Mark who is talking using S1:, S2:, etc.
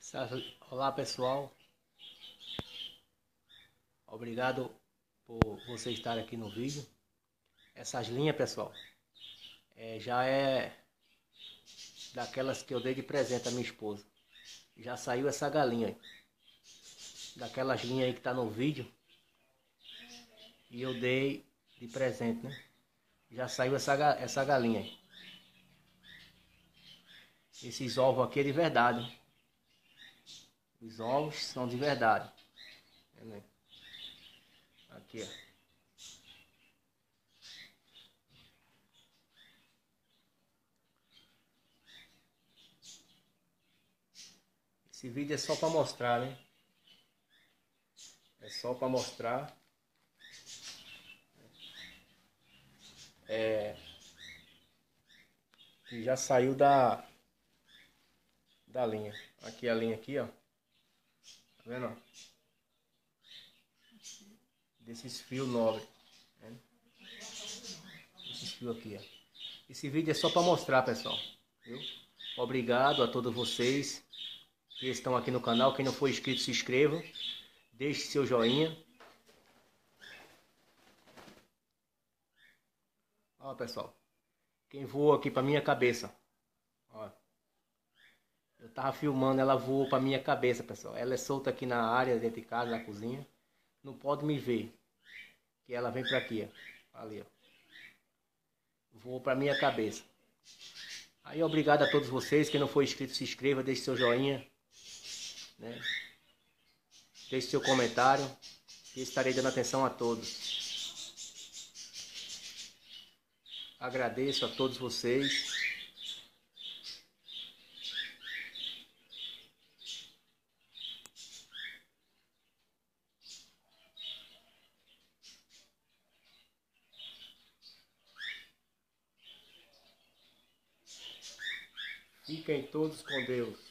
S1: Olá pessoal, obrigado por você estar aqui no vídeo. Essas linhas, pessoal, já é daquelas que eu dei de presente à minha esposa. Já saiu essa galinha aí, daquelas linhas aí que tá no vídeo, e eu dei de presente, né? Já saiu essa galinha aí. Esses ovos aqui é de verdade. Os ovos são de verdade. Aqui, ó. Esse vídeo é só para mostrar, né? É só para mostrar. Que já saiu da linha. Aqui a linha aqui, ó. Tá vendo, ó? Desses fios nobres. Né? Esses fios aqui, ó. Esse vídeo é só para mostrar, pessoal. Viu? Obrigado a todos vocês que estão aqui no canal. Quem não for inscrito, se inscreva. Deixe seu joinha. Ó, pessoal. Quem voou aqui para minha cabeça. Ó. Eu tava filmando, ela voou para minha cabeça, pessoal. Ela é solta aqui na área, dentro de casa, na cozinha. Não pode me ver. Que ela vem para aqui, ó. Ali, ó. Voou para minha cabeça. Aí obrigado a todos vocês. Quem não for inscrito, se inscreva, deixe seu joinha, né? Deixe seu comentário, que estarei dando atenção a todos. Agradeço a todos vocês. Fiquem todos com Deus.